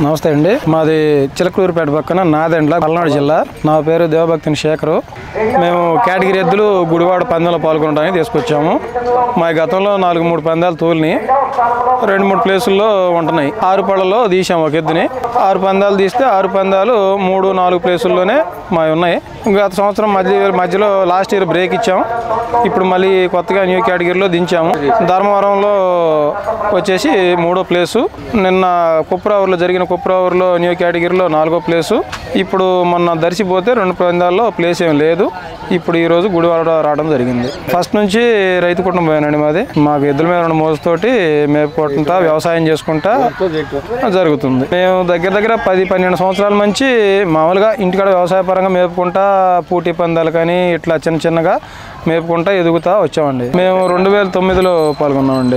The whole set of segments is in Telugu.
నమస్తే అండి. మాది చిలకలూరుపేట పక్కన నాదెండ్ల, పల్నాడు జిల్లా. నా పేరు దేవభక్తిని శేఖరు. మేము కేటగిరీ ఎద్దులు గుడివాడ పందెంలో పాల్గొనడానికి తీసుకొచ్చాము. మా గతంలో 4-3 పందాలు తోలిని 2-3 ప్లేసుల్లో ఉంటున్నాయి. 6 పళ్ళలో తీసాము ఒక ఎద్దుని. 6 పందాలు తీస్తే 6 పందాలు 3-4 ప్లేసుల్లోనే మా ఉన్నాయి. గత సంవత్సరం మధ్యలో లాస్ట్ ఇయర్ బ్రేక్ ఇచ్చాము. ఇప్పుడు మళ్ళీ కొత్తగా న్యూ కేటగిరీలో దించాము. ధర్మవరంలో వచ్చేసి 3వ ప్లేసు. నిన్న కుప్రావూరులో జరిగిన కుప్రావూరులో న్యూ కేటగిరీలో 4వ ప్లేసు. ఇప్పుడు మొన్న దర్శిపోతే 2 పందాల్లో ప్లేస్ ఏం లేదు. ఇప్పుడు ఈరోజు గుడివాడ రావడం జరిగింది. ఫస్ట్ నుంచి రైతు కుటుంబమేనండి మాది. మాకు ఎద్దుల మీద 2 మోజుతోటి మేపుకుంటా వ్యవసాయం చేసుకుంటా జరుగుతుంది. మేము దగ్గర 10-12 సంవత్సరాల నుంచి మామూలుగా ఇంటికాడ వ్యవసాయ పరంగా మేపుకుంటా పూటీ పందాలు కానీ ఇట్లా చిన్నగా మేపుకుంటా ఎదుగుతా వచ్చామండి. మేము 2009లో పాల్గొన్నామండి.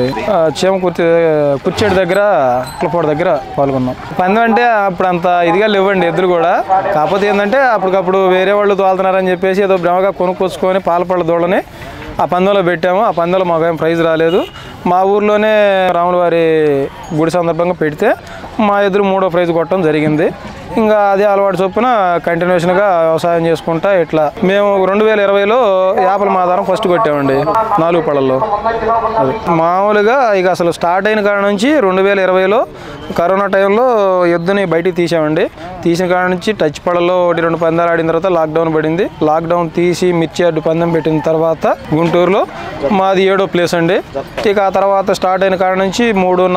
కుర్చేడు దగ్గర కులపాడు దగ్గర పాల్గొన్నాం. పందెం అంటే అప్పుడు అంత ఇదిగా లేవండి ఎద్దులు కూడా. కాకపోతే ఏంటంటే అప్పటికప్పుడు వేరే వాళ్ళు తోలుతున్నారని చెప్పేసి ఏదో భ్రమగా కొనుక్కొచ్చుకొని పాలపళ్ళ దూడని ఆ పందెంలో పెట్టాము. ఆ పందెంలో మాకు ఏం ప్రైజ్ రాలేదు. మా ఊర్లోనే రాముల వారి గుడి సందర్భంగా పెడితే మా ఎదురు 3వ ప్రైజ్ కొట్టడం జరిగింది. ఇంకా అదే అలవాటు చొప్పున కంటిన్యూషన్గా వ్యవసాయం చేసుకుంటా ఇట్లా మేము 2020లో యాపల మాదారం ఫస్ట్ కొట్టామండి 4 పళ్ళల్లో. అది మామూలుగా ఇక అసలు స్టార్ట్ అయిన కాడ నుంచి 2020లో కరోనా టైంలో ఎద్దుని బయటికి తీసామండి. తీసిన కాడ నుంచి టచ్ పళ్ళలో 1-2 పందాలు ఆడిన తర్వాత లాక్డౌన్ పడింది. లాక్డౌన్ తీసి మిర్చి అడ్డు పందెం పెట్టిన తర్వాత గుంటూరులో మాది 7వ ప్లేస్ అండి. ఇక ఆ తర్వాత స్టార్ట్ అయిన కాడ నుంచి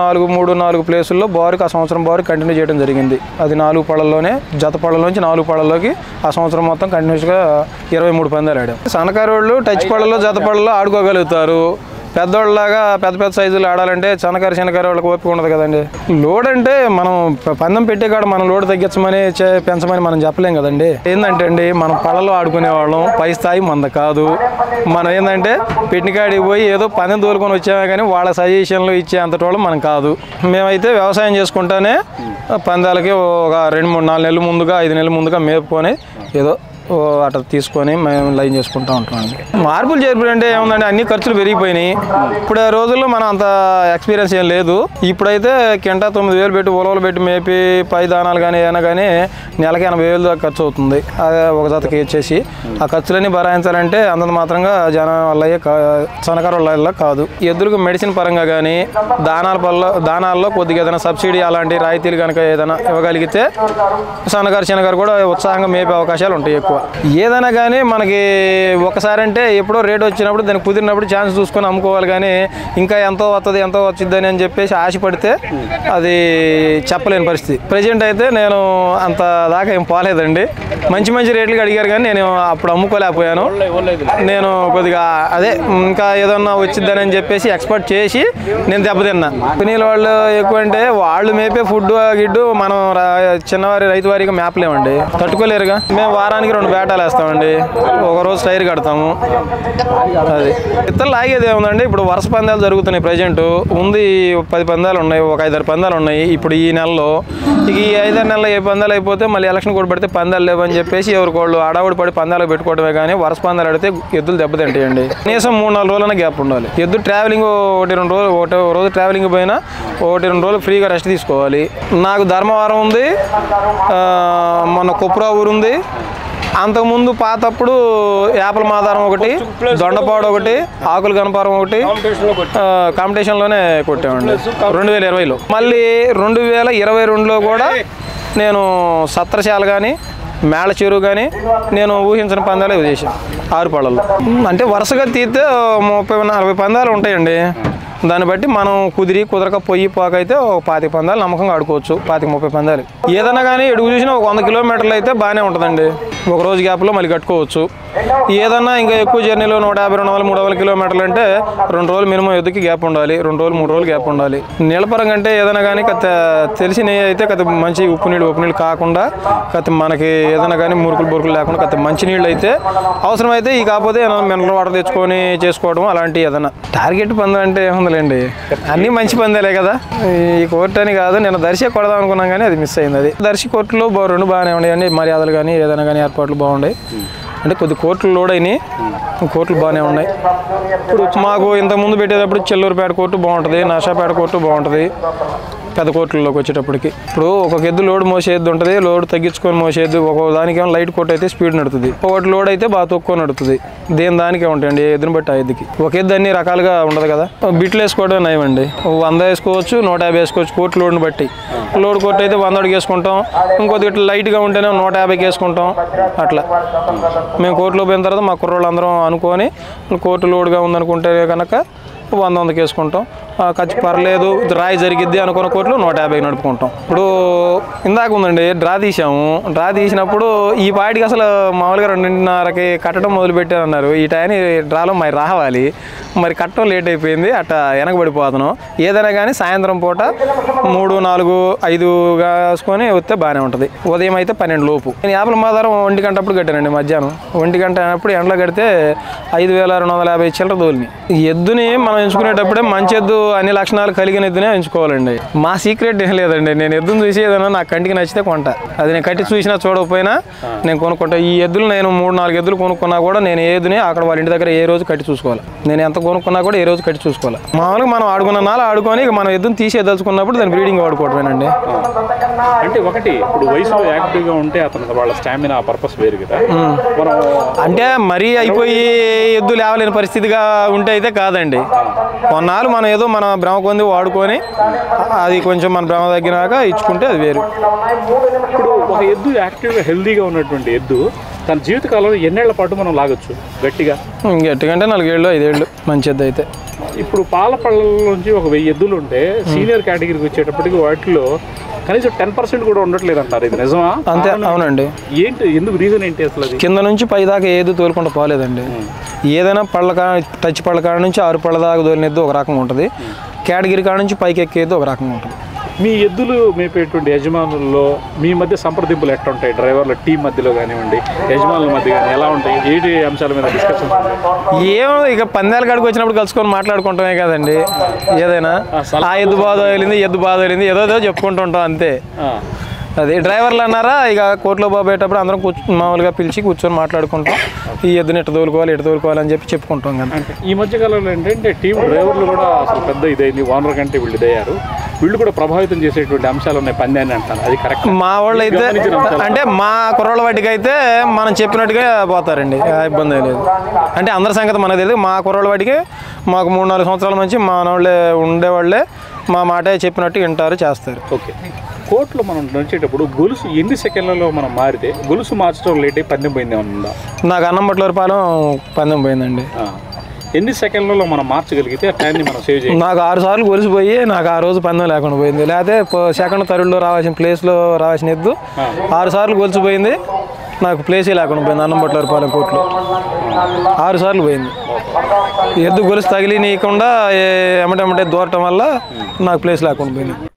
3-4 ప్లేసుల్లో బారుకి ఆ సంవత్సరం బారుకి కంటిన్యూ చేయడం జరిగింది. అది 4 పళ్ళల్లోనే జత పళ్ళలోంచి 4 పళ్ళలోకి ఆ సంవత్సరం మొత్తం కంటిన్యూస్గా 23 పందాలు ఆడాం. సన్నకారు వాళ్ళు టచ్ పళ్ళలో జత పళ్ళలో ఆడుకోగలుగుతారు. పెద్దవాళ్ళలాగా పెద్ద సైజులు ఆడాలంటే చిన్నకారు వాళ్ళకి ఓపిక ఉండదు కదండి. లోడ్ అంటే మనం పందెం పెట్టే కాడ మనం లోడ్ తగ్గించమని పెంచమని మనం చెప్పలేం కదండి. ఏంటంటే అండి మనం పళ్ళలో ఆడుకునేవాళ్ళం, పై స్థాయి మంద కాదు. మనం ఏంటంటే పెట్టినకాడికి పోయి ఏదో పందెం తోలుకొని వచ్చామే కానీ వాళ్ళ సజెషన్లు ఇచ్చే అంతటోళ్ళం మనం కాదు. మేమైతే వ్యవసాయం చేసుకుంటానే పందాలకి ఒక 2-3-4 నెలల ముందుగా 5 నెలల ముందుగా మేపుకొని ఏదో అట్లా తీసుకొని మేము లైన్ చేసుకుంటూ ఉంటామండి. మార్పులు చేర్పులు అంటే ఏముందండి, అన్ని ఖర్చులు పెరిగిపోయినాయి. ఇప్పుడు ఆ రోజుల్లో మనం అంత ఎక్స్పీరియన్స్ ఏం లేదు. ఇప్పుడైతే కింటా 9,000 పెట్టి ఉలవలు పెట్టి మేపి పై దానాలు కానీ ఏమైనా కానీ నెలకి 80,000 దాకా ఖర్చు అవుతుంది. అదే ఒక జతకి వచ్చేసి ఆ ఖర్చులన్నీ భరాయించాలంటే అంతంత మాత్రంగా జనం వల్ల సన్నకారు వల్ల కాదు. ఎద్దులకు మెడిసిన్ పరంగా కానీ దానాల్లో కొద్దిగా ఏదైనా సబ్సిడీ అలాంటి రాయితీలు కనుక ఏదైనా ఇవ్వగలిగితే చిన్నగారు కూడా ఉత్సాహంగా మేపే అవకాశాలు ఉంటాయి ఎక్కువ. ఏదైనా కానీ మనకి ఒకసారి అంటే ఎప్పుడో రేట్ వచ్చినప్పుడు దానికి కుదిరినప్పుడు ఛాన్స్ చూసుకొని అమ్ముకోవాలి. కానీ ఇంకా ఎంతో వచ్చిద్దని అని చెప్పేసి ఆశపడితే అది చెప్పలేని పరిస్థితి. ప్రజెంట్ అయితే నేను అంత దాకా ఏం పోలేదండి. మంచి రేట్లకి అడిగారు కానీ నేను అప్పుడు అమ్ముకోలేకపోయాను. నేను కొద్దిగా అదే ఇంకా ఏదన్నా వచ్చిద్దని అని చెప్పేసి ఎక్స్పెక్ట్ చేసి నేను దెబ్బతిన్నా. పినీల వాళ్ళు ఎక్కువ అంటే వాళ్ళు మేపే ఫుడ్ గిడ్డు మనం చిన్నవారి రైతు వారిగా మేపలేమండి, తట్టుకోలేరుగా. మేము వారానికి 2 బేటాలు వేస్తామండి. ఒకరోజు టైర్ కడతాము. అది ఇతరులు లాగేది ఏముందండి. ఇప్పుడు వరుస పందాలు జరుగుతున్నాయి. ప్రజెంట్ ఉంది 10 పందాలు ఉన్నాయి, ఒక 5-6 పందాలు ఉన్నాయి ఇప్పుడు ఈ నెలలో. ఇక ఈ 5-6 నెలలు ఏ పందాలు అయిపోతే మళ్ళీ ఎలక్షన్ కూడా పడితే పందాలు లేవని చెప్పేసి ఎవరికోళ్ళు ఆడావుడి పడి పందాలు పెట్టుకోవడమే కానీ వరుస పందాలు ఆడితే ఎద్దులు దెబ్బతింటాయండి. కనీసం 3-4 రోజులైనా గ్యాప్ ఉండాలి. ఎద్దు ట్రావెలింగ్ 1-2 రోజులు, ఒక రోజు ట్రావెలింగ్ పోయినా 1-2 రోజులు ఫ్రీగా రెస్ట్ తీసుకోవాలి. నాకు ధర్మవరం ఉంది, మొన్న కుప్రావూరు ఉంది. అంతకుముందు పాతప్పుడు యాపల మాదారం ఒకటి, దొండపాడు ఒకటి, ఆకుల గణపారం ఒకటి కాంపిటీషన్లోనే కొట్టామండి 2020లో. మళ్ళీ 2022లో కూడా నేను సత్రశాల కానీ మేళ చెరువు కానీ నేను ఊహించిన పందాలు చేశాను 6 పళ్ళల్లో. అంటే వరుసగా తీస్తే 30-40 పందాలు ఉంటాయండి. దాన్ని బట్టి మనం కుదరక పోకైతే ఒక 25 పందాలు నమ్మకంగా ఆడుకోవచ్చు. 25-30 పందాలు ఏదైనా కానీ ఎడుగు చూసినా ఒక 100 కిలోమీటర్లు అయితే బాగానే ఉంటుందండి. ఒక రోజు గ్యాప్లో మళ్ళీ కట్టుకోవచ్చు. ఏదన్నా ఇంకా ఎక్కువ జర్నీలో 150-200-300 కిలోమీటర్లు అంటే 2 రోజులు మినిమం ఎద్దుకి గ్యాప్ ఉండాలి, 2-3 రోజులు గ్యాప్ ఉండాలి. నీళ్ళపరంగా అంటే ఏదైనా కానీ తెలిసిన అయితే మంచి ఉప్పు నీళ్ళు కాకుండా మనకి ఏదైనా కానీ మురుకులు లేకుండా మంచి నీళ్ళు అయితే అవసరమైతే ఈ కాకపోతే మినరల్ వాటర్ తెచ్చుకొని చేసుకోవడం అలాంటి ఏదైనా. టార్గెట్ పందెం అంటే ఏముందండి, అన్నీ మంచి పందాలే కదా. ఈ కోర్టు అని కాదు, నేను దర్శి కొడదాం అనుకున్నాం కానీ అది మిస్ అయింది. అది దర్శి కోర్టులో 2 బాగానే ఉన్నాయండి. మర్యాదలు కానీ ఏదైనా కానీ ఏర్పాట్లు బాగున్నాయి. అంటే కొద్ది కోర్టులు లోడ్ అయినాయి, కోర్టులు బాగానే ఉన్నాయి. మాకు ఇంతకుముందు పెట్టేటప్పుడు చెల్లూరుపేట కోర్టు బాగుంటుంది, నర్సాపేట కోర్టు బాగుంటుంది. పెద్ద కోట్లలోకి వచ్చేటప్పటికి. ఇప్పుడు ఒక ఎద్దు లోడ్ మోసేది ఉంటుంది, లోడ్ తగ్గించుకొని మోసేది. ఒక దానికి ఏమో లైట్ కోట్ అయితే స్పీడ్ నడుతుంది, ఒకటి లోడ్ అయితే బాగా తక్కువ నడుతుంది. దానికే ఉంటాయండి, ఎద్దుని బట్టి ఆ ఎద్దుకి. ఒక ఎద్దు అన్ని రకాలుగా ఉండదు కదా. బిట్లు వేసుకోవడం నయమండి, 100 వేసుకోవచ్చు, 150 వేసుకోవచ్చు, కోట్ లోడ్ని బట్టి. లోడ్ కోట్ అయితే 100 అడుగు వేసుకుంటాం, ఇంకొద్ది ఇట్లా లైట్గా ఉంటేనే 150కి వేసుకుంటాం. అట్లా మేము కోర్టులో పోయిన తర్వాత మా కుర్రోళ్ళు అందరం అనుకొని కోర్టు లోడ్గా ఉందనుకుంటే కనుక 100కి వేసుకుంటాం. ఖర్చు పర్లేదు, రాయి జరిగిద్ది అనుకున్న కోట్లు 150 నడుపుకుంటాం. ఇప్పుడు ఇందాక ఉందండి, డ్రా తీసాము. డ్రా తీసినప్పుడు ఈ పాటికి అసలు మామూలుగా 2:30కి కట్టడం మొదలుపెట్టారన్నారు. ఈ టైం డ్రాలో మరి రావాలి, మరి కట్టడం లేట్ అయిపోయింది, అట్లా వెనకబడిపోతున్నాం. ఏదైనా కానీ సాయంత్రం పూట 3, 4, 5 వేసుకొని వస్తే బాగానే ఉంటుంది. ఉదయం అయితే 12 లోపు. నేను యాభల మాదారం 1 గంట అప్పుడు కట్టానండి. మధ్యాహ్నం 1 గంట అయినప్పుడు ఎండలో కడితే 5,250 చిల్లర తోలిని. ఎద్దుని మనం ఎంచుకునేటప్పుడే మంచి ఎద్దు, అన్ని లక్షణాలు కలిగిన ఎద్దునే ఎంచుకోవాలండి. మా సీక్రెట్ ఏం లేదండి, నేను ఎద్దును చూసి ఏదైనా నాకు కంటికి నచ్చితే కొంటా. అది నేను కట్టి చూసినా చూడకపోయినా నేను కొనుక్కుంటా. ఈ ఎద్దులు నేను 3-4 ఎద్దులు కొనుక్కున్నా కూడా నేను ఏదుని అక్కడ వాళ్ళ ఇంటి దగ్గర ఏ రోజు కట్టి చూసుకోవాలి. నేను ఎంత కొనుక్కున్నా కూడా ఏ రోజు కట్టి చూసుకోవాలి. మామూలుగా మనం ఆడుకున్న నాలు ఆడుకొని మనం ఎద్దును తీసేదలుచుకున్నప్పుడు దాన్ని బ్రీడింగ్ వాడుకోవడమేనండి. అంటే ఒకటి ఇప్పుడు వయసులో యాక్టివ్గా ఉంటే అతను వాళ్ళ స్టామినా పర్పస్ వేరు కదా. అంటే మరీ అయిపోయి ఎద్దు లేవలేని పరిస్థితిగా ఉంటే అయితే కాదండి. కొన్నాళ్ళు మనం ఏదో మన భ్రమ కొంది వాడుకొని అది కొంచెం మన భ్రమ తగ్గినాక ఇచ్చుకుంటే అది వేరు. ఇప్పుడు ఒక ఎద్దు యాక్టివ్గా హెల్దీగా ఉన్నటువంటి ఎద్దు తన జీవితకాలంలో ఎన్నేళ్ల పాటు మనం లాగొచ్చు గట్టిగా? గట్టిగా అంటే 4 ఏళ్ళు 5 ఏళ్ళు మంచి ఎద్దు అయితే. ఇప్పుడు పాల పళ్ళలోంచి ఒక 1000 ఎద్దులు ఉంటే సీనియర్ కేటగిరీకి వచ్చేటప్పటికి వాటిలో కనీసం 10% కూడా ఉండట్లేదు అంటారు, ఇది నిజమా? అంతే, అవునండి. ఏంటి, ఎందుకు, రీజన్ ఏంటి అసలు? అది కింద నుంచి పై దాకా ఏది తోలుకుండా పోలేదండి. ఏదైనా పళ్ళ టచ్ పళ్ళ కాడ నుంచి 6 పళ్ళ దాకా తోలినెద్దు ఒక రకంగా ఉంటుంది, కేటగిరీ కాడ నుంచి పైకి ఎక్కేది ఒక రకంగా ఉంటుంది. మీ ఎద్దులు మేపేటువంటి యజమానుల్లో మీ మధ్య సంప్రదింపులు ఎట్లా ఉంటాయి? డ్రైవర్ల టీం మధ్యలో కానివ్వండి, యజమానుల మధ్య కానీ ఎలా ఉంటాయి? ఏంటి అంశాల మీద డిస్కషన్? ఏమో ఇక పందాల కాడికి వచ్చినప్పుడు కలుసుకొని మాట్లాడుకుంటామే కదండి. ఏదైనా ఆ ఎద్దు బాధ వెళ్ళింది, ఎద్దు బాధ వెళ్ళింది, ఏదో చెప్పుకుంటూ ఉంటాం అంతే. అది డ్రైవర్లు అన్నారా, ఇక కోర్టులో పోయేటప్పుడు అందరం మామూలుగా పిలిచి కూర్చొని మాట్లాడుకుంటాం. ఈ ఎద్దుని ఎట్టు తోలుకోవాలి, ఎటు తోలుకోవాలి అని చెప్పి చెప్పుకుంటాం కదా. అంటే ఈ మధ్యకాలంలో ఏంటంటే టీం డ్రైవర్లు కూడా అసలు పెద్ద ఇదైంది, ఓనర్ కంటే వీళ్ళు ఇదయ్యారు. వీళ్ళు కూడా ప్రభావితం చేసేటువంటి అంశాలు ఉన్నాయి పందాన్ని అంటారు, అది కరెక్ట్? మా వాళ్ళు అయితే అంటే మా కుర్రోళ్ళ వాటికి అయితే మనం చెప్పినట్టుగా పోతారండి, ఇబ్బంది లేదు. అంటే అందరి సంగతి మనకు తెలియదు. మా కుర్రోళ్ళ వాటికి మాకు 3-4 సంవత్సరాల నుంచి మా వాళ్ళే ఉండేవాళ్ళే మా మాట చెప్పినట్టు వింటారు, చేస్తారు. ఓకే. కోర్టులో మనం నడిచేటప్పుడు గొలుసు ఎన్ని సెకండ్లలో మనం మారితే గొలుసు మార్చడం లేట్ అయి పందెం పోయింది ఏమన్నా? నాకు అన్నంబట్లపాలెం పందెం పోయిందండి. ఎన్ని సెకండ్లలో మనం మార్చగలిగితే ఆ టైంని మనం సేవ్ చేయాలి? నాకు 6 సార్లు గొలిసిపోయి నాకు ఆ రోజు పందెం లేకుండా పోయింది. లేకపోతే సెకండ్ థర్డ్లో రావాల్సిన ప్లేస్లో రావాల్సిన ఎద్దు 6 సార్లు గొలిసిపోయింది, నాకు ప్లేసే లేకుండా పోయింది. అన్నంబట్లపాలెం కోర్టులో 6 సార్లు పోయింది. ఎద్దు గొలుసు తగిలినీయకుండా ఎమ్మటెమ్మటే దూరటం వల్ల నాకు ప్లేస్ లేకుండా పోయింది.